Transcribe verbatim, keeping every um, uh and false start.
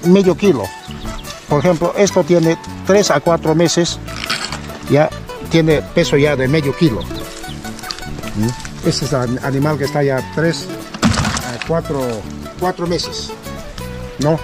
medio kilo. Por ejemplo, esto tiene tres a cuatro meses, ya tiene peso ya de medio kilo. ¿Mm? Este es el animal que está ya tres a cuatro meses, ¿no?